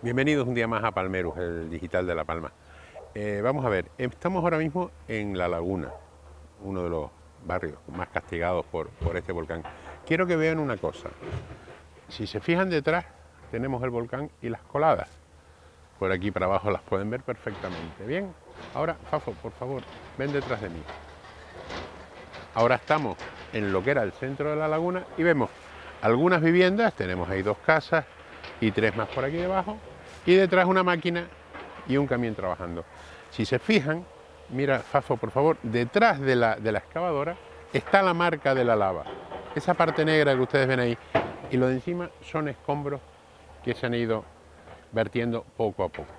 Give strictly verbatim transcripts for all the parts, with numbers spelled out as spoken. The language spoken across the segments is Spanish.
Bienvenidos un día más a Palmerus, el digital de La Palma. Eh, vamos a ver, estamos ahora mismo en La Laguna, uno de los barrios más castigados por, por este volcán. Quiero que vean una cosa. Si se fijan detrás, tenemos el volcán y las coladas. Por aquí para abajo las pueden ver perfectamente. Bien, ahora, Fafo, por favor, ven detrás de mí. Ahora estamos en lo que era el centro de La Laguna y vemos algunas viviendas, tenemos ahí dos casas y tres más por aquí debajo, y detrás una máquina y un camión trabajando. Si se fijan, mira, Fafo, por favor, detrás de la, de la excavadora está la marca de la lava. Esa parte negra que ustedes ven ahí, y lo de encima son escombros que se han ido vertiendo poco a poco.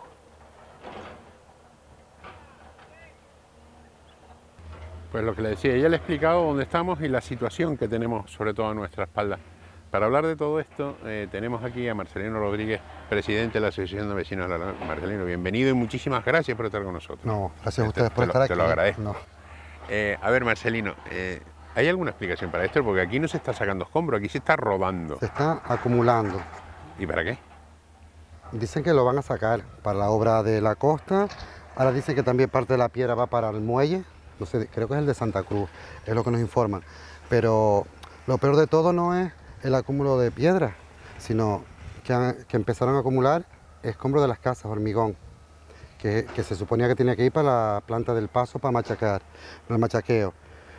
Pues lo que le decía, ya le he explicado dónde estamos y la situación que tenemos sobre todo a nuestra espalda. Para hablar de todo esto, eh, tenemos aquí a Marcelino Rodríguez, presidente de la Asociación de Vecinos de La Laguna. Marcelino, bienvenido y muchísimas gracias por estar con nosotros. No, gracias a ustedes te, por te estar lo, aquí. Te lo agradezco. No. Eh, a ver, Marcelino, eh, ¿hay alguna explicación para esto? Porque aquí no se está sacando escombro, aquí se está rodando. Se está acumulando. ¿Y para qué? Dicen que lo van a sacar para la obra de la costa. Ahora dicen que también parte de la piedra va para el muelle. No sé, creo que es el de Santa Cruz, es lo que nos informan. Pero lo peor de todo no es el acúmulo de piedra, sino que, han, que empezaron a acumular escombros de las casas, hormigón, que, que se suponía que tenía que ir para la planta del paso para machacar, para el machaqueo.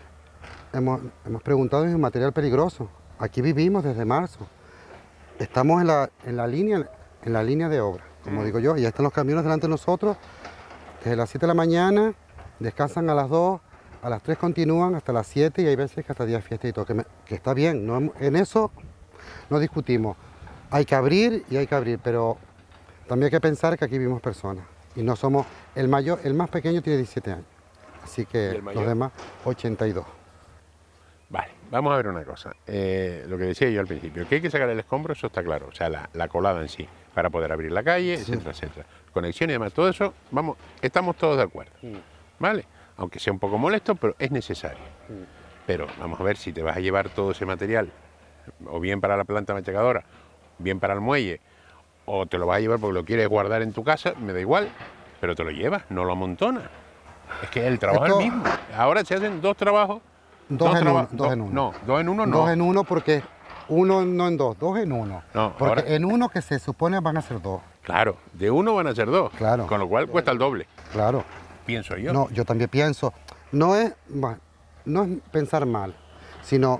Hemos, hemos preguntado si es un material peligroso. Aquí vivimos desde marzo. Estamos en la, en la, línea, en la línea de obra, como mm. digo yo, y ya están los camiones delante de nosotros, desde las siete de la mañana, descansan a las dos, a las tres continúan hasta las siete y hay veces que hasta día de fiesta y todo, que, me, que está bien, no, en eso no discutimos. Hay que abrir y hay que abrir, pero también hay que pensar que aquí vivimos personas y no somos, el mayor, el más pequeño tiene diecisiete años, así que los demás ochenta y dos. Vale, vamos a ver una cosa, eh, lo que decía yo al principio, que hay que sacar el escombro, eso está claro, o sea, la, la colada en sí, para poder abrir la calle, sí. etcétera, etcétera. Conexión y demás, todo eso, vamos, estamos todos de acuerdo, sí. ¿Vale? Aunque sea un poco molesto, pero es necesario. Sí. Pero vamos a ver si te vas a llevar todo ese material, o bien para la planta machacadora, bien para el muelle, o te lo vas a llevar porque lo quieres guardar en tu casa, me da igual, pero te lo llevas, no lo amontonas. Es que el trabajo Esto... es el mismo. Ahora se hacen dos trabajos. Dos, dos, en, uno, dos, dos en uno. No, dos en uno no. Dos en uno porque uno no en dos, dos en uno. No, porque ahora... en uno que se supone van a ser dos. Claro, de uno van a ser dos. Claro. Con lo cual cuesta el doble. Claro. Pienso yo. No, yo también pienso. No es, no es pensar mal, sino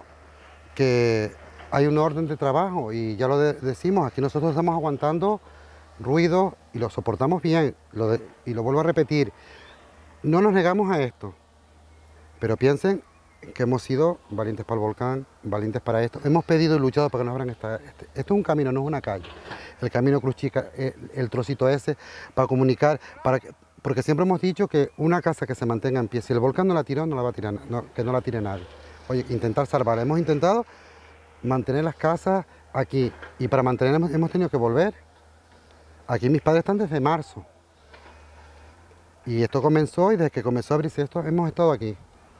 que hay un orden de trabajo y ya lo de, decimos, aquí nosotros estamos aguantando ruido y lo soportamos bien. Lo de, y lo vuelvo a repetir, no nos negamos a esto, pero piensen que hemos sido valientes para el volcán, valientes para esto. Hemos pedido y luchado para que nos abran esta... Este, esto es un camino, no es una calle. El camino Cruz Chica, el, el trocito ese, para comunicar, para que... Porque siempre hemos dicho que una casa que se mantenga en pie, si el volcán no la tiró, no la va a tirar, no, que no la tire nadie. Oye, intentar salvarla. Hemos intentado mantener las casas aquí y para mantenerlas hemos tenido que volver. Aquí mis padres están desde marzo. Y esto comenzó y desde que comenzó a abrirse esto hemos estado aquí.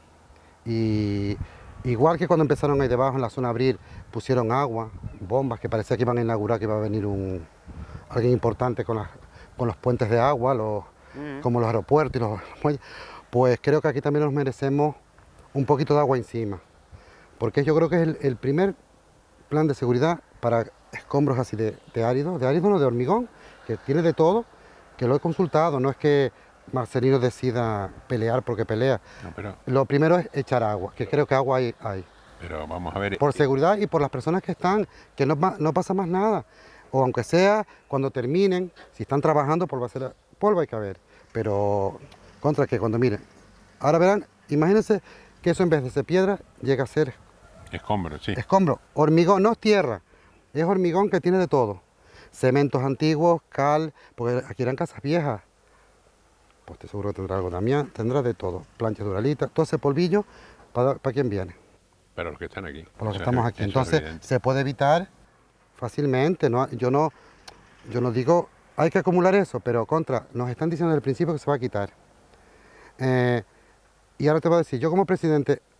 Y igual que cuando empezaron ahí debajo en la zona abrir, pusieron agua, bombas que parecía que iban a inaugurar, que iba a venir un, alguien importante con, las, con los puentes de agua, los, mm. como los aeropuertos y los muelles. Pues creo que aquí también nos merecemos un poquito de agua encima, porque yo creo que es el, el primer plan de seguridad para escombros así de, de árido, de árido no, de hormigón, que tiene de todo, que lo he consultado, no es que Marcelino decida pelear porque pelea. No, pero... Lo primero es echar agua, que creo que agua hay, hay. Pero vamos a ver... Por seguridad y por las personas que están, que no, no pasa más nada. O aunque sea, cuando terminen, si están trabajando, polvo, hacer, polvo hay que haber. Pero, contra que cuando miren, ahora verán, imagínense que eso en vez de ser piedra, llega a ser... Escombro, sí. Escombro, hormigón, no es tierra, es hormigón que tiene de todo. Cementos antiguos, cal, porque aquí eran casas viejas. Pues estoy seguro que tendrá algo también, tendrá de todo, planchas duralitas, todo ese polvillo, ¿para, para quién viene? Para los que están aquí. Para los que estamos aquí. Entonces, se puede evitar fácilmente, ¿no? Yo no, yo no digo, hay que acumular eso, pero contra, nos están diciendo desde el principio que se va a quitar. Eh, y ahora te voy a decir, yo como presidente,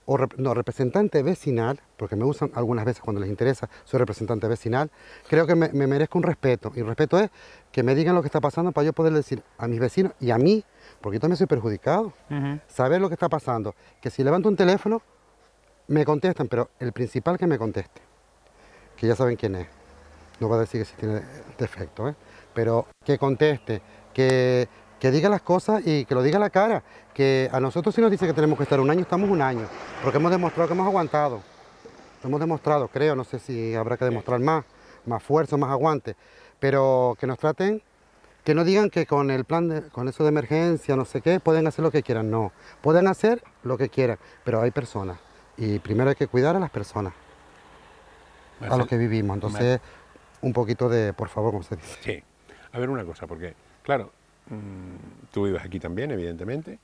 o rep- no, representante vecinal, porque me usan algunas veces cuando les interesa, soy representante vecinal, creo que me, me merezco un respeto. Y el respeto es que me digan lo que está pasando para yo poder decir a mis vecinos y a mí, porque yo también soy perjudicado, Ujú. saber lo que está pasando. Que si levanto un teléfono, me contestan, pero el principal que me conteste, que ya saben quién es. No va a decir que si tiene defecto, ¿eh? Pero que conteste, que, que diga las cosas y que lo diga a la cara. Que a nosotros si nos dice que tenemos que estar un año, estamos un año. Porque hemos demostrado que hemos aguantado. Lo hemos demostrado, creo, no sé si habrá que demostrar más, más fuerza, más aguante. Pero que nos traten, que no digan que con el plan, de, con eso de emergencia, no sé qué, pueden hacer lo que quieran. No, pueden hacer lo que quieran, pero hay personas. Y primero hay que cuidar a las personas, a los Marcel- que vivimos. Entonces, un poquito de, por favor, como se dice. Sí. A ver una cosa, porque, claro, mm, tú vives aquí también, evidentemente,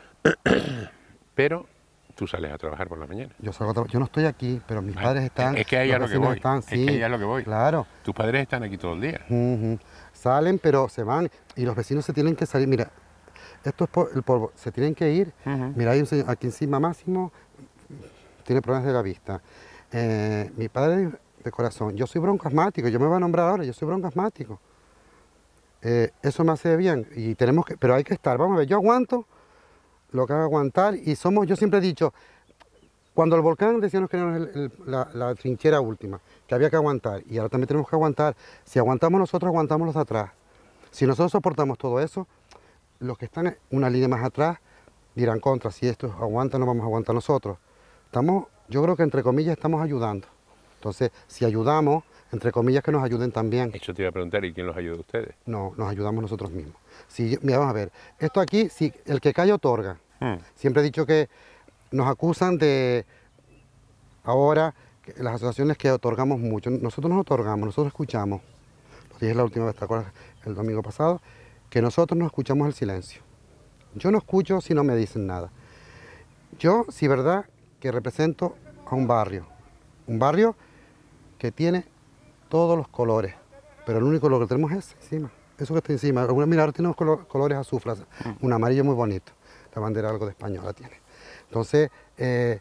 pero tú sales a trabajar por la mañana. Yo, salgo a tra- yo no estoy aquí, pero mis Ah, padres están, es que ahí los es lo que vecinos voy. están, Es sí, que ahí es lo que voy. claro. Tus padres están aquí todo el día. Ujú. Salen, pero se van y los vecinos se tienen que salir. Mira, esto es por el polvo, se tienen que ir. Ujú. Mira, hay un señor aquí encima, Máximo, tiene problemas de la vista. Eh, mi padre de corazón, yo soy broncoasmático, yo me voy a nombrar ahora, yo soy broncoasmático. Eh, eso me hace bien y tenemos que, pero hay que estar, vamos a ver, yo aguanto lo que haga aguantar y somos, yo siempre he dicho, cuando el volcán decíamos que era el- el- la, la trinchera última, que había que aguantar y ahora también tenemos que aguantar, si aguantamos nosotros, aguantamos los de atrás. Si nosotros soportamos todo eso, los que están una línea más atrás dirán contra, si esto aguanta, no vamos a aguantar nosotros. Estamos, yo creo que entre comillas estamos ayudando. Entonces, si ayudamos, entre comillas que nos ayuden también. Eso te iba a preguntar, ¿y quién los ayuda a ustedes? No, nos ayudamos nosotros mismos. Si, mira, vamos a ver, esto aquí, si el que calla otorga. Hmm. Siempre he dicho que nos acusan de ahora que las asociaciones que otorgamos mucho. Nosotros nos otorgamos, nosotros escuchamos. Lo dije la última vez, ¿te acuerdas? El domingo pasado, que nosotros no escuchamos el silencio. Yo no escucho si no me dicen nada. Yo, sí, verdad, que represento a un barrio. Un barrio que tiene todos los colores, pero el único color que tenemos es encima. Eso que está encima. Alguna- Mira, ahora tiene unos colo- colores azufres, un amarillo muy bonito. La bandera algo de española tiene. Entonces, eh,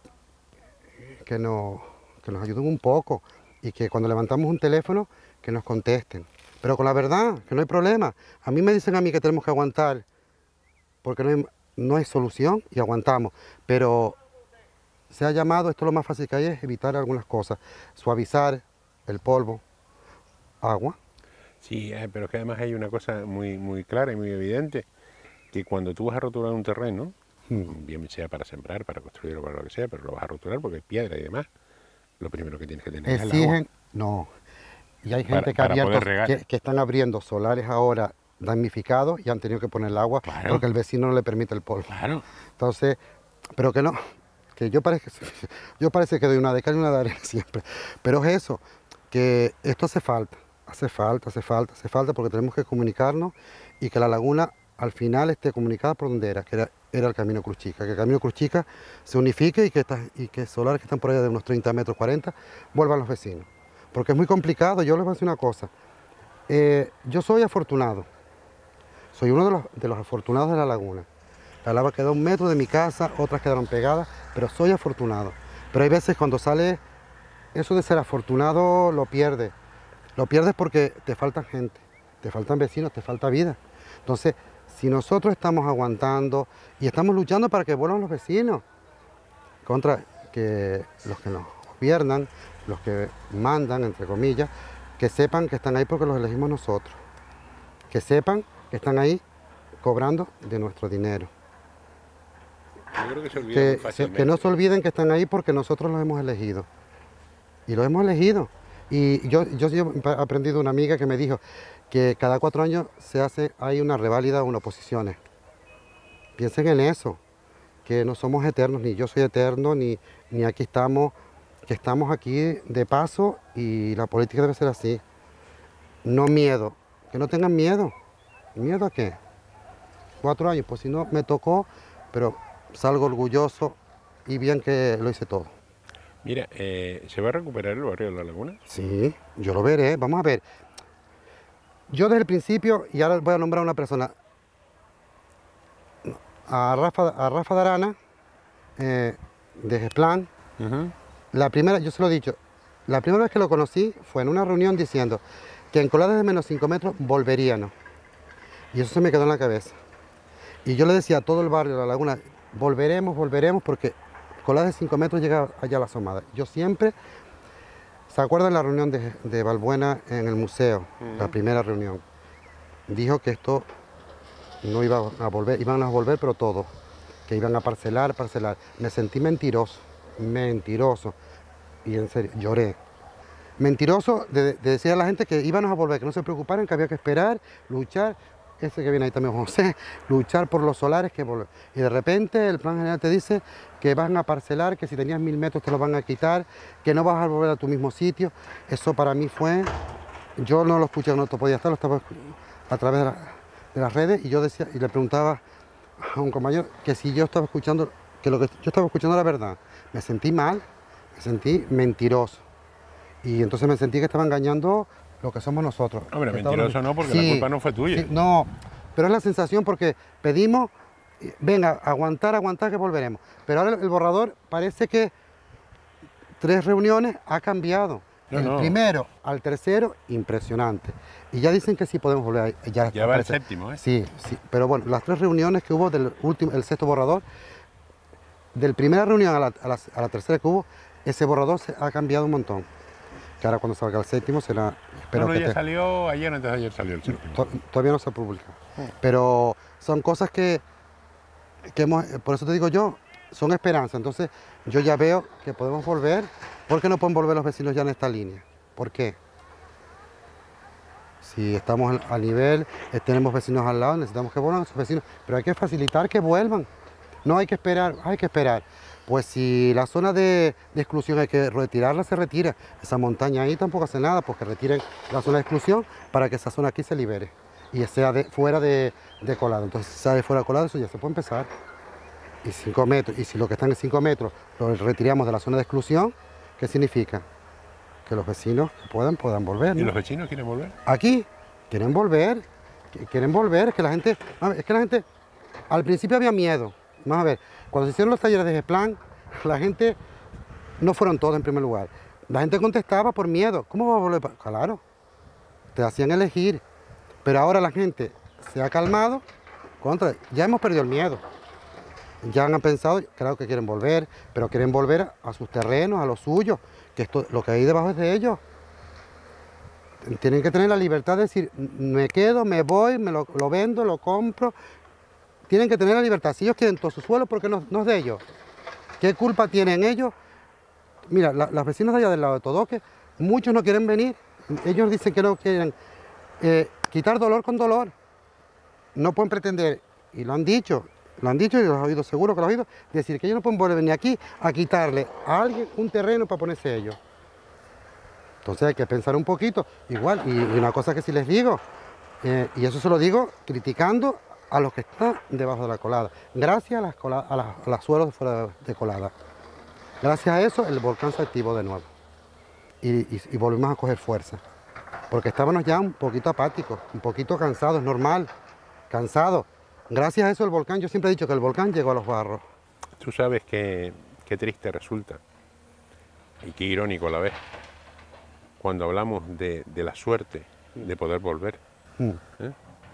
que, nos, que nos ayuden un poco y que cuando levantamos un teléfono, que nos contesten. Pero con la verdad, que no hay problema. A mí me dicen a mí que tenemos que aguantar porque no hay, no hay solución y aguantamos. Pero se ha llamado, esto lo más fácil que hay es evitar algunas cosas, suavizar el polvo, agua. Sí, eh, pero es que además hay una cosa muy, muy clara y muy evidente, que cuando tú vas a roturar un terreno, Mm. bien sea para sembrar, para construir o para lo que sea, pero lo vas a roturar porque hay piedra y demás, lo primero que tienes que tener es el agua. Exigen, no. Y hay Para- gente que, ha para abierto- poder regar. que, que están abriendo solares ahora damnificados y han tenido que poner el agua Claro. porque el vecino no le permite el polvo. Claro. Entonces, pero que no, que yo parece, yo parece que doy una de cal y una de arena siempre. Pero es eso, que esto hace falta, hace falta, hace falta, hace falta porque tenemos que comunicarnos y que la laguna al final esté comunicada por donde era, que era, era el Camino Cruz Chica, que el Camino Cruz Chica se unifique y que, estas- y que solares que están por allá de unos treinta metros, cuarenta, vuelvan los vecinos. Porque es muy complicado, yo les voy a decir una cosa, eh, yo soy afortunado, soy uno de los, de los afortunados de la laguna. La lava quedó a un metro de mi casa, otras quedaron pegadas, pero soy afortunado. Pero hay veces cuando sale eso de ser afortunado, lo pierdes. Lo pierdes porque te faltan gente, te faltan vecinos, te falta vida. Entonces, si nosotros estamos aguantando y estamos luchando para que vuelvan los vecinos, contra que los que nos gobiernan, los que mandan, entre comillas, que sepan que están ahí porque los elegimos nosotros. Que sepan que están ahí cobrando de nuestro dinero. Yo creo que se olvida muy Que, se- fácilmente. que no se olviden que están ahí porque nosotros los hemos elegido. Y los hemos elegido. Y yo, yo, yo he aprendido de una amiga que me dijo que cada cuatro años se hace, hay una reválida o una oposiciones. Piensen en eso, que no somos eternos, ni yo soy eterno, ni, ni aquí estamos, que estamos aquí de paso y la política debe ser así. No miedo, que no tengan miedo. ¿Miedo a qué? Cuatro años, pues si no me tocó, pero salgo orgulloso y bien que lo hice todo. Mira, eh, ¿se va a recuperar el barrio de la Laguna? Sí, yo lo veré, vamos a ver. Yo desde el principio, y ahora voy a nombrar a una persona, a Rafa, a Rafa de Arana, eh, de Gesplan. Uh-huh. La primera, yo se lo he dicho, la primera vez que lo conocí fue en una reunión diciendo que en coladas de menos cinco metros volveríamos. Y eso se me quedó en la cabeza. Y yo le decía a todo el barrio de La Laguna, volveremos, volveremos, porque coladas de cinco metros llega allá a la asomada. Yo siempre, ¿se acuerdan la reunión de, de Balbuena en el museo? Uh-huh. La primera reunión. Dijo que esto no iba a volver, iban a volver, pero todo. Que iban a parcelar, parcelar. Me sentí mentiroso, mentiroso. Y en serio, lloré. Mentiroso de, de decir a la gente que íbamos a volver, que no se preocuparan, que había que esperar, luchar. Ese que viene ahí también, José, luchar por los solares que volver. Y de repente el plan general te dice que van a parcelar, que si tenías mil metros te los van a quitar, que no vas a volver a tu mismo sitio. Eso para mí fue, yo no lo escuché, no podía estar, lo estaba a través de, la, de las redes y yo decía, y le preguntaba a un compañero que si yo estaba escuchando, que lo que yo estaba escuchando era verdad. Me sentí mal, me sentí mentiroso. Y entonces me sentí que estaba engañando lo que somos nosotros. Hombre, mentiroso estaba... no, porque sí, la culpa no fue tuya. Sí, no, pero es la sensación porque pedimos, venga, aguantar, aguantar que volveremos. Pero ahora el borrador parece que tres reuniones ha cambiado. No, el no. primero al tercero, impresionante. Y ya dicen que sí podemos volver. Ya, ya va el séptimo, ¿eh? Sí, sí. Pero bueno, las tres reuniones que hubo del último, el sexto borrador, del primera reunión a la, a la, a la tercera que hubo, ese borrador se ha cambiado un montón. Que ahora cuando salga el séptimo será... Espero no, no, que ya te... salió ayer, antes de ayer salió el séptimo. Todavía no se publica. Sí. Pero son cosas que, que hemos... Por eso te digo yo, son esperanzas. Entonces yo ya veo que podemos volver. ¿Por qué no pueden volver los vecinos ya en esta línea? ¿Por qué? Si estamos a nivel, tenemos vecinos al lado, necesitamos que vuelvan esos vecinos. Pero hay que facilitar que vuelvan. No hay que esperar, hay que esperar. Pues si la zona de, de exclusión hay que retirarla, se retira. Esa montaña ahí tampoco hace nada, porque retiren la zona de exclusión para que esa zona aquí se libere y sea de, fuera de, de colado. Entonces, si sale fuera de colado, eso ya se puede empezar. Y cinco metros, y si lo que están en cinco metros lo retiramos de la zona de exclusión, ¿qué significa? Que los vecinos que puedan, puedan volver, ¿no? ¿Y los vecinos quieren volver? Aquí, quieren volver, quieren volver, es que la gente, es que la gente, al principio había miedo. Vamos a ver, cuando se hicieron los talleres de Gesplan, la gente, no fueron todos en primer lugar, la gente contestaba por miedo. ¿Cómo va a volver? Claro, te hacían elegir, pero ahora la gente se ha calmado, contra, ya hemos perdido el miedo. Ya han pensado, claro que quieren volver, pero quieren volver a sus terrenos, a lo suyo, que esto, lo que hay debajo es de ellos. Tienen que tener la libertad de decir, me quedo, me voy, me lo, lo vendo, lo compro. Tienen que tener la libertad. Si ellos quieren todo su suelo, ¿por qué no, no es de ellos? ¿Qué culpa tienen ellos? Mira, la, las vecinas de allá del lado de Todoque, muchos no quieren venir. Ellos dicen que no quieren eh, quitar dolor con dolor. No pueden pretender, y lo han dicho, lo han dicho y lo han oído, seguro que lo han oído, decir que ellos no pueden volver venir aquí a quitarle a alguien un terreno para ponerse ellos. Entonces hay que pensar un poquito. Igual, y, y una cosa que sí les digo, eh, y eso se lo digo criticando a los que están debajo de la colada, gracias a las, colada, a las, a las suelos de fuera de colada. Gracias a eso el volcán se activó de nuevo y, y, y volvimos a coger fuerza, porque estábamos ya un poquito apáticos, un poquito cansados, normal, cansados. Gracias a eso el volcán, yo siempre he dicho que el volcán llegó a los barros. Tú sabes qué, qué triste resulta y qué irónico a la vez cuando hablamos de, de la suerte de poder volver. Mm. ¿Eh?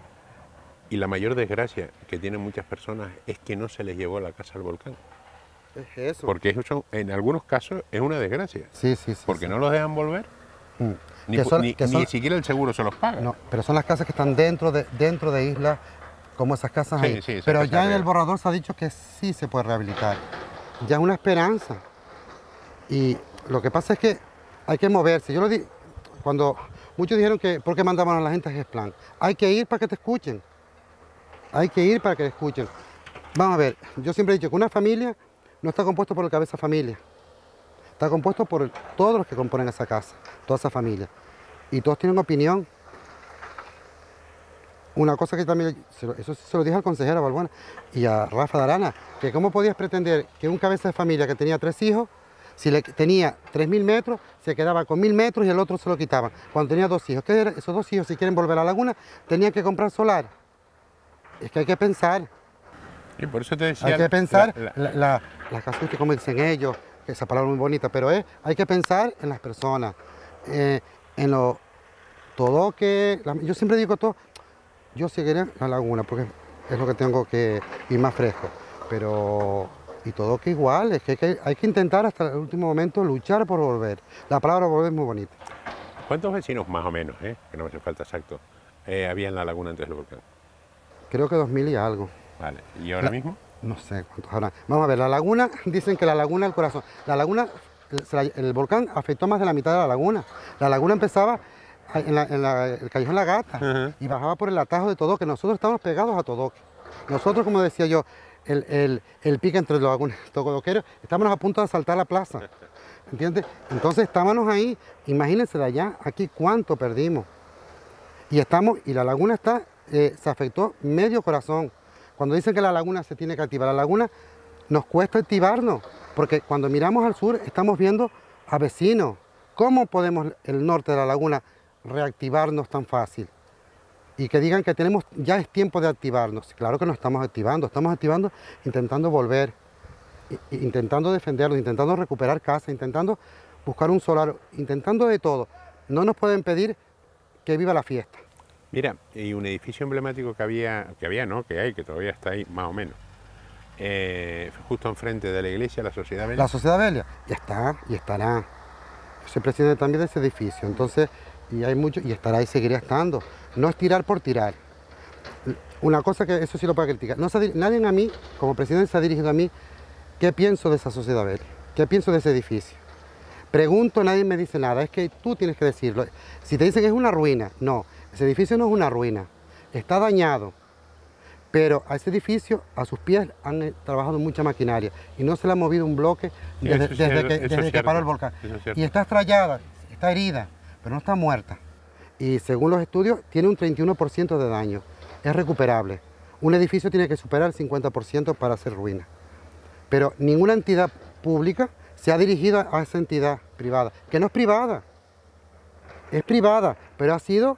Y la mayor desgracia que tienen muchas personas es que no se les llevó la casa al volcán. Es eso. Porque eso, en algunos casos, es una desgracia. Sí, sí, sí. Porque sí. no los dejan volver, mm. ni, son, ni, son, ni siquiera el seguro se los paga. No, pero son las casas que están dentro de, dentro de islas, como esas casas sí, ahí. Sí, pero casa ya en real. el borrador se ha dicho que sí se puede rehabilitar. Ya es una esperanza. Y lo que pasa es que hay que moverse. Yo lo di, cuando muchos dijeron que, ¿por qué mandaban a la gente a Gesplan? Hay que ir para que te escuchen. Hay que ir para que escuchen. Vamos a ver, yo siempre he dicho que una familia no está compuesta por el cabeza familia. Está compuesto por el, todos los que componen esa casa, toda esa familia. Y todos tienen opinión. Una cosa que también, eso se lo dije al consejero Balbuena y a Rafa de Arana, que cómo podías pretender que un cabeza de familia que tenía tres hijos, si le tenía tres mil metros, se quedaba con mil metros y el otro se lo quitaban. Cuando tenía dos hijos, ¿qué era? Esos dos hijos, si quieren volver a la laguna, tenían que comprar solar. Es que hay que pensar. Y por eso te decía... Hay que pensar, la, la, la, la casuística, como dicen ellos, que esa palabra es muy bonita, pero es, hay que pensar en las personas, eh, en lo, todo que... La, yo siempre digo todo, yo seguiré la laguna, porque es lo que tengo que ir más fresco, pero... Y todo que igual, es que hay, que hay que intentar hasta el último momento luchar por volver. La palabra volver es muy bonita. ¿Cuántos vecinos más o menos, eh? que no me hace falta exacto, eh, había en la laguna antes del volcán? Creo que dos mil y algo. Vale, ¿y ahora la, mismo? No sé cuántos habrá. Vamos a ver, la laguna, dicen que la laguna del corazón. La laguna, el, el volcán afectó más de la mitad de la laguna. La laguna empezaba en, la, en la, el callejón La Gata uh-huh. y bajaba por el atajo de Todoque. Nosotros estábamos pegados a Todoque. Nosotros, como decía yo, el, el, el pique entre los todoqueros, estábamos a punto de asaltar la plaza. ¿Entiendes? Entonces estábamos ahí, imagínense de allá, aquí cuánto perdimos. Y estamos, y la laguna está, eh, se afectó medio corazón. Cuando dicen que la laguna se tiene que activar, la laguna nos cuesta activarnos, porque cuando miramos al sur estamos viendo a vecinos. ¿Cómo podemos el norte de la laguna reactivarnos tan fácil? Y que digan que tenemos, ya es tiempo de activarnos. Claro que nos estamos activando, estamos activando, intentando volver, intentando defendernos, intentando recuperar casa, intentando buscar un solar, intentando de todo. No nos pueden pedir que viva la fiesta. Mira, y un edificio emblemático que había, que había, no, que hay, que todavía está ahí, más o menos, eh, justo enfrente de la iglesia, la Sociedad Belia. La Sociedad Belia, ya está, y estará. Yo soy presidente también de ese edificio, entonces, y hay mucho, y estará y seguirá estando. No es tirar por tirar. Una cosa que eso sí lo puedo criticar. No se, nadie a mí, como presidente, se ha dirigido a mí qué pienso de esa Sociedad Belia, qué pienso de ese edificio. Pregunto, nadie me dice nada, es que tú tienes que decirlo. Si te dicen que es una ruina, no, ese edificio no es una ruina, está dañado. Pero a ese edificio, a sus pies, han eh, trabajado mucha maquinaria y no se le ha movido un bloque desde, desde, cierto, que, desde que paró el volcán. Y está estrellada, está herida, pero no está muerta. Y según los estudios, tiene un treinta y uno por ciento de daño. Es recuperable. Un edificio tiene que superar el cincuenta por ciento para ser ruina. Pero ninguna entidad pública se ha dirigido a esa entidad privada, que no es privada. Es privada, pero ha sido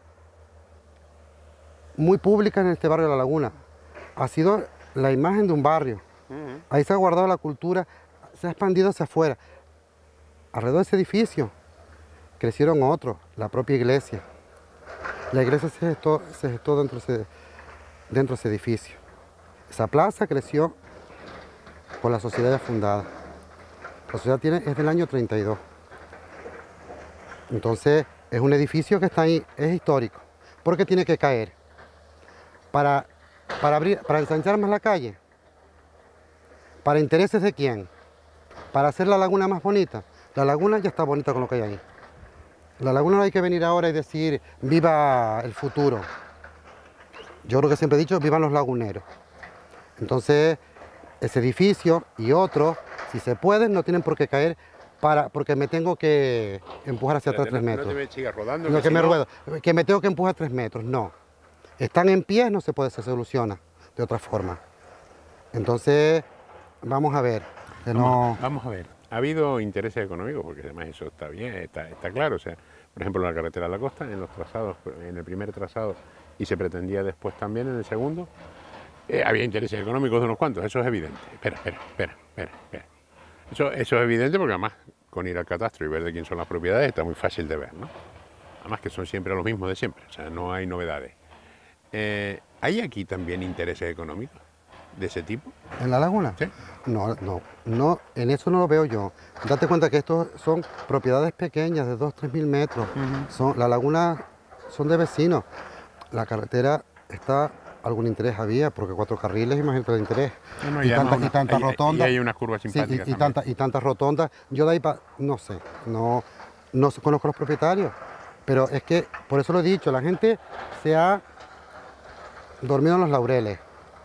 muy pública en este barrio de La Laguna. Ha sido la imagen de un barrio. Uh-huh. Ahí se ha guardado la cultura, se ha expandido hacia afuera. Alrededor de ese edificio crecieron otros, la propia iglesia. La iglesia se gestó, se gestó dentro, de ese, dentro de ese edificio. Esa plaza creció con la sociedad ya fundada. La sociedad tiene, es del año treinta y dos. Entonces, es un edificio que está ahí, es histórico. ¿Por qué tiene que caer? Para... Para, abrir, para ensanchar más la calle, para intereses de quién, para hacer la laguna más bonita. La laguna ya está bonita con lo que hay ahí. La laguna no hay que venir ahora y decir viva el futuro. Yo creo que siempre he dicho vivan los laguneros. Entonces ese edificio y otros, si se pueden, no tienen por qué caer para, porque me tengo que empujar hacia atrás tres metros. No te me sigas rodando. No, que, que si me no... ruedo, que me tengo que empujar tres metros, no. Están en pie, no se puede, se soluciona de otra forma. Entonces, vamos a ver. Que vamos, no... vamos a ver. Ha habido intereses económicos, porque además eso está bien, está, está claro. O sea, por ejemplo, la carretera a la costa, en los trazados, en el primer trazado, y se pretendía después también en el segundo, eh, había intereses económicos de unos cuantos, eso es evidente. Espera, espera, espera, espera, espera. Eso, eso es evidente porque además, con ir al catastro y ver de quién son las propiedades, está muy fácil de ver, ¿no? Además que son siempre los mismos de siempre, o sea, no hay novedades. Eh, ¿Hay aquí también intereses económicos de ese tipo? ¿En La Laguna? Sí. No, no, no, en eso no lo veo yo. Date cuenta que estos son propiedades pequeñas de dos, tres mil metros. Uh-huh. Son, la laguna son de vecinos. La carretera está, algún interés había, porque cuatro carriles, imagínate el interés. No, no, y, tanta, una, y tantas rotondas. Y hay unas curvas simpáticas. Sí, y, y, tanta, y tantas rotondas. Yo de ahí para, no sé, no, no conozco a los propietarios. Pero es que, por eso lo he dicho, la gente se ha dormido en los laureles.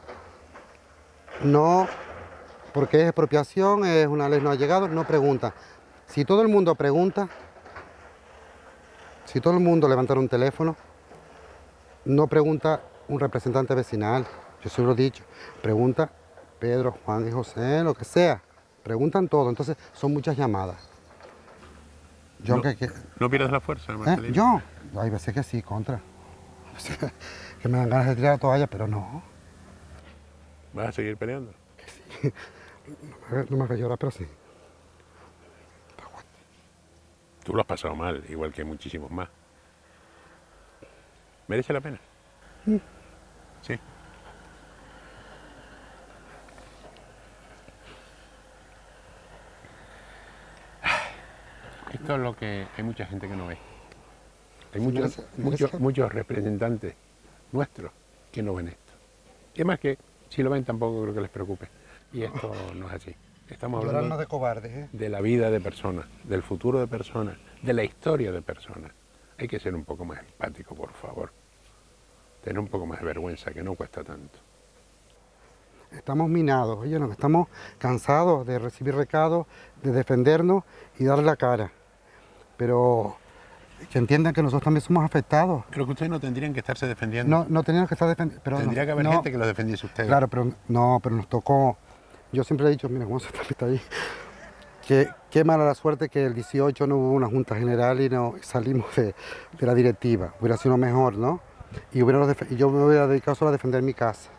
No, porque es expropiación, es una ley no ha llegado, no pregunta. Si todo el mundo pregunta, si todo el mundo levantara un teléfono, no pregunta un representante vecinal, yo se lo he dicho, pregunta Pedro, Juan y José, lo que sea, preguntan todo, entonces son muchas llamadas. Yo no, que, que, ¿No pierdes la fuerza, Marcelino? ¿Eh? Yo, hay veces que sí, contra. Que me dan ganas de tirar la toalla, pero no. Bueno. ¿Vas a seguir peleando? No me, no me hagas llorar, pero sí. Tú lo has pasado mal, igual que muchísimos más. ¿Merece la pena? Mm. Sí. Esto es lo que hay mucha gente que no ve. Hay muchos, merece- muchos, merece- muchos representantes nuestros que no ven esto. Y además que si lo ven tampoco creo que les preocupe. Y esto no es así. Estamos hablando Llorarnos de cobardes, ¿eh? de la vida de personas, del futuro de personas, de la historia de personas. Hay que ser un poco más empático, por favor. Tener un poco más de vergüenza, que no cuesta tanto. Estamos minados, oye, no, estamos cansados de recibir recados, de defendernos y darle la cara. Pero que entiendan que nosotros también somos afectados. Creo que ustedes no tendrían que estarse defendiendo. No, no teníamos que estar defendiendo. Tendría que haber no, gente que los defendiese a ustedes. Claro, pero no, pero nos tocó. Yo siempre he dicho, mira cómo se está ahí. Que qué mala la suerte que el dieciocho no hubo una junta general y no salimos de, de la directiva. Hubiera sido mejor, ¿no? Y, hubiera, y yo me hubiera dedicado solo a defender mi casa.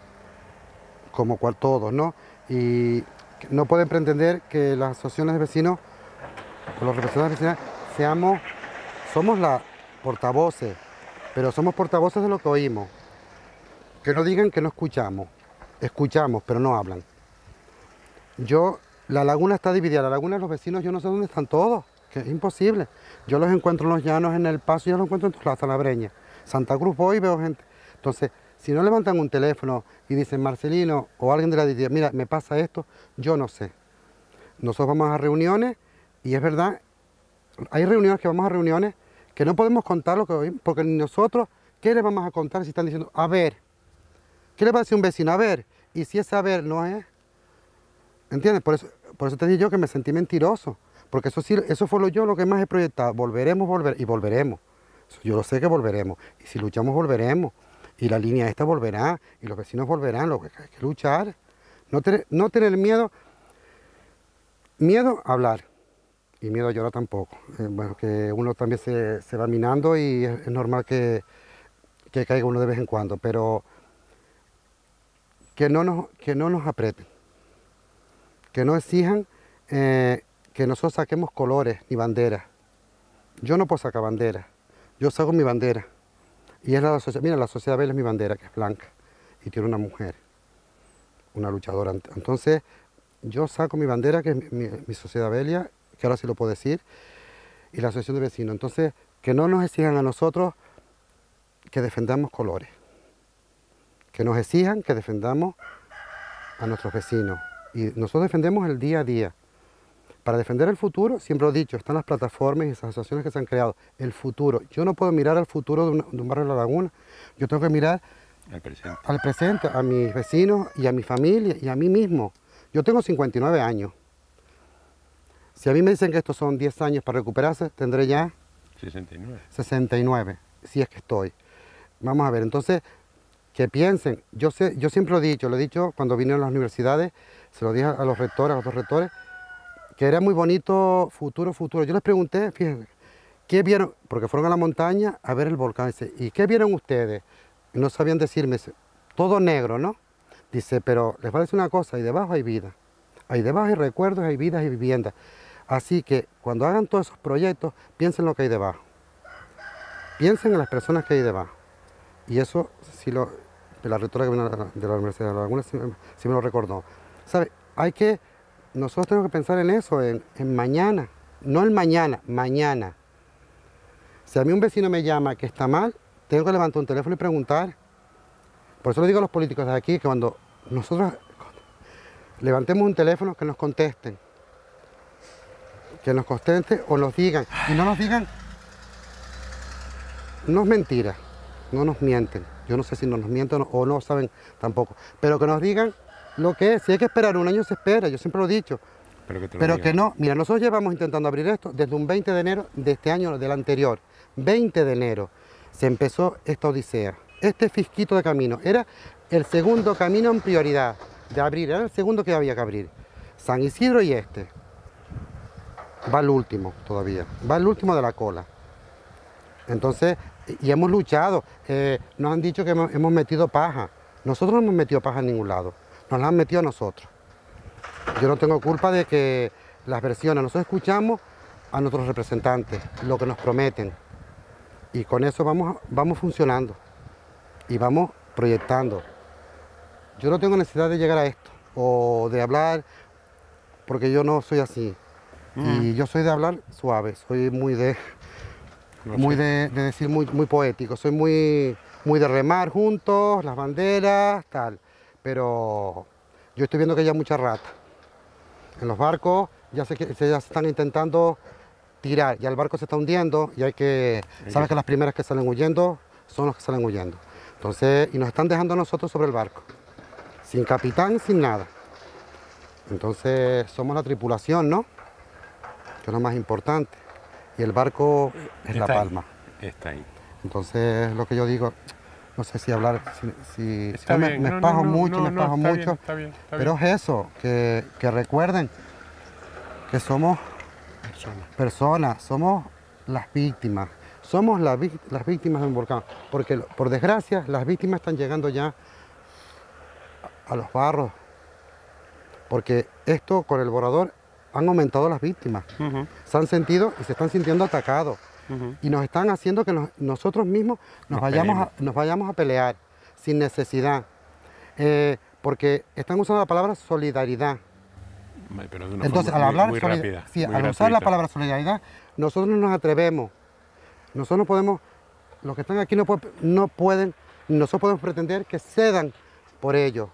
Como cual todos, ¿no? Y no pueden pretender que las asociaciones de vecinos, o los representantes vecinales, seamos, somos la portavoces, pero somos portavoces de lo que oímos. Que no digan que no escuchamos. Escuchamos, pero no hablan. Yo, la laguna está dividida, la laguna de los vecinos, yo no sé dónde están todos, que es imposible. Yo los encuentro en los llanos, en el paso, yo los encuentro en todas las Salabreñas. Santa Cruz voy y veo gente. Entonces, si no levantan un teléfono y dicen, Marcelino o alguien de la directiva, mira, me pasa esto, yo no sé. Nosotros vamos a reuniones y es verdad, hay reuniones que vamos a reuniones que no podemos contar lo que oímos, porque nosotros, ¿qué les vamos a contar si están diciendo, a ver? ¿Qué le va a decir un vecino? A ver, y si es a ver, no es. ¿Entiendes? Por eso, por eso te digo yo que me sentí mentiroso, porque eso sí, eso fue lo yo lo que más he proyectado. Volveremos, volver y volveremos. Eso yo lo sé que volveremos. Y si luchamos, volveremos. Y la línea esta volverá, y los vecinos volverán, lo que hay que luchar. No tener, no tener miedo, miedo a hablar, y miedo a llorar tampoco. Eh, bueno, que uno también se, se va minando y es, es normal que, que caiga uno de vez en cuando, pero que no nos, que no nos aprieten, que no exijan eh, que nosotros saquemos colores ni banderas. Yo no puedo sacar banderas, yo saco mi bandera. Y es la sociedad, mira, la sociedad Bella es mi bandera, que es blanca, y tiene una mujer, una luchadora. Entonces, yo saco mi bandera, que es mi, mi sociedad Bella, que ahora sí lo puedo decir, y la asociación de vecinos. Entonces, que no nos exijan a nosotros que defendamos colores, que nos exijan que defendamos a nuestros vecinos. Y nosotros defendemos el día a día. Para defender el futuro, siempre lo he dicho, están las plataformas y esas asociaciones que se han creado. El futuro. Yo no puedo mirar al futuro de, una, de un barrio de La Laguna. Yo tengo que mirar al presente. al presente, a mis vecinos y a mi familia y a mí mismo. Yo tengo cincuenta y nueve años. Si a mí me dicen que estos son diez años para recuperarse, tendré ya sesenta y nueve. sesenta y nueve, si es que estoy. Vamos a ver, entonces, que piensen. Yo, sé, yo siempre lo he dicho, lo he dicho cuando vine a las universidades, se lo dije a los rectores, a los dos rectores, que era muy bonito futuro, futuro. Yo les pregunté, fíjense, ¿qué vieron? Porque fueron a la montaña a ver el volcán. Dice, ¿y qué vieron ustedes? Y no sabían decirme, todo negro, ¿no? Dice, pero les voy a decir una cosa, ahí debajo hay vida. Ahí debajo hay recuerdos, hay vidas y viviendas. Así que cuando hagan todos esos proyectos, piensen en lo que hay debajo. Piensen en las personas que hay debajo. Y eso, sí lo, la rectora que vino de la Universidad de La Laguna sí, sí me lo recordó. ¿Sabe? Hay que... Nosotros tenemos que pensar en eso, en, en mañana, no el mañana, mañana. Si a mí un vecino me llama que está mal, tengo que levantar un teléfono y preguntar. Por eso le digo a los políticos de aquí que cuando nosotros levantemos un teléfono, que nos contesten. Que nos contesten o nos digan. Y no nos digan, no es mentira, no nos mienten. Yo no sé si no nos mienten o no saben tampoco. Pero que nos digan lo que es, si hay que esperar un año se espera, yo siempre lo he dicho, pero que, te lo pero digan. que no, mira, nosotros llevamos intentando abrir esto desde un veinte de enero de este año, del anterior, veinte de enero, se empezó esta odisea, este fisquito de camino, era el segundo camino en prioridad de abrir, era el segundo que había que abrir, San Isidro y este, va el último todavía, va el último de la cola, entonces, y hemos luchado, eh, nos han dicho que hemos, hemos metido paja, nosotros no hemos metido paja en ningún lado. nos la han metido a nosotros. Yo no tengo culpa de que las versiones, nosotros escuchamos a nuestros representantes, lo que nos prometen, y con eso vamos, vamos funcionando y vamos proyectando. Yo no tengo necesidad de llegar a esto o de hablar, porque yo no soy así. Mm. Y yo soy de hablar suave, soy muy de, no muy de, de decir muy, muy poético, soy muy, muy de remar juntos, las banderas, tal. Pero yo estoy viendo que hay mucha rata. En los barcos ya se, ya se están intentando tirar, ya el barco se está hundiendo y hay que, sabes que las primeras que salen huyendo son los que salen huyendo. Entonces, y nos están dejando a nosotros sobre el barco, sin capitán, sin nada. Entonces, somos la tripulación, ¿no? Que es lo más importante. Y el barco es está la palma. Ahí. Está ahí. Entonces, lo que yo digo, no sé si hablar, si, si está me, bien. me no, espajo no, mucho, no, me no, espajo está mucho. Bien, está bien, está pero bien. es eso, que, que recuerden que somos personas. personas, somos las víctimas. Somos la, las víctimas de un volcán. Porque, por desgracia, las víctimas están llegando ya a, a los barros. Porque esto, con el borrador, han aumentado las víctimas. Uh-huh. Se han sentido y se están sintiendo atacados. Uh-huh. Y nos están haciendo que nos, nosotros mismos nos, nos, vayamos a, nos vayamos a pelear sin necesidad. Eh, porque están usando la palabra solidaridad. Pero de una Entonces, forma al hablar muy, muy rápida, sí, muy al gratuita. usar la palabra solidaridad, nosotros no nos atrevemos. Nosotros no podemos, los que están aquí no, puede, no pueden, nosotros podemos pretender que cedan por ello.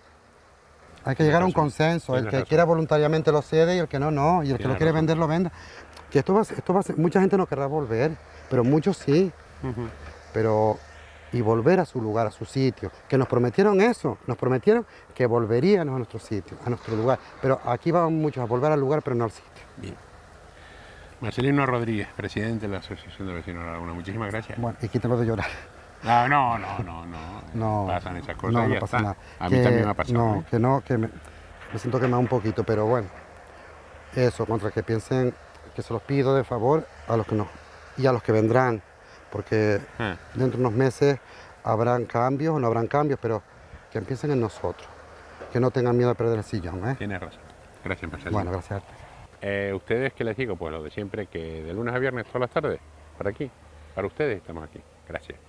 Hay que llegar a un consenso. El que quiera voluntariamente lo cede y el que no, no. Y el que lo quiere vender, lo venda. Que esto va, esto va a ser, mucha gente no querrá volver, pero muchos sí. Uh-huh. Pero, y volver a su lugar, a su sitio. Que nos prometieron eso, nos prometieron que volveríamos a nuestro sitio, a nuestro lugar. Pero aquí van muchos a volver al lugar, pero no al sitio. Bien. Marcelino Rodríguez, presidente de la Asociación de Vecinos de La Laguna. Muchísimas gracias. Bueno, y quítalo de llorar. No, no, no, no, no. no pasan esas cosas no, y no ya pasa está. nada. A que, mí también me ha pasado. No, ¿eh? que no, que me, me siento quemado un poquito, pero bueno. Eso, contra que piensen que se los pido de favor a los que no, y a los que vendrán, porque ah. dentro de unos meses habrán cambios o no habrán cambios, pero que empiecen en nosotros, que no tengan miedo a perder el sillón. ¿eh? Tienes razón. Gracias, Marcelino. Bueno, gracias a ti. Eh, ¿Ustedes qué les digo? Pues lo de siempre, que de lunes a viernes todas las tardes, por aquí, para ustedes estamos aquí. Gracias.